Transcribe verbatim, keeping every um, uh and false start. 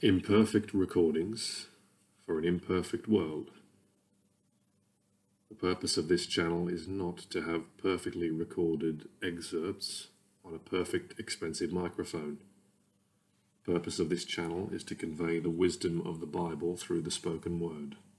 Imperfect recordings for an imperfect world. The purpose of this channel is not to have perfectly recorded excerpts on a perfect, expensive microphone. The purpose of this channel is to convey the wisdom of the Bible through the spoken word.